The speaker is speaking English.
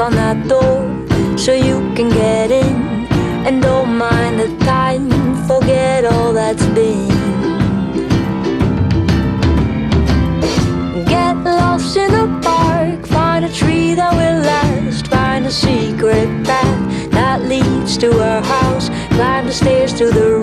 on that door so you can get in. And don't mind the time, forget all that's been. Get lost in the park, find a tree that will last. Find a secret path that leads to our house. Climb the stairs to the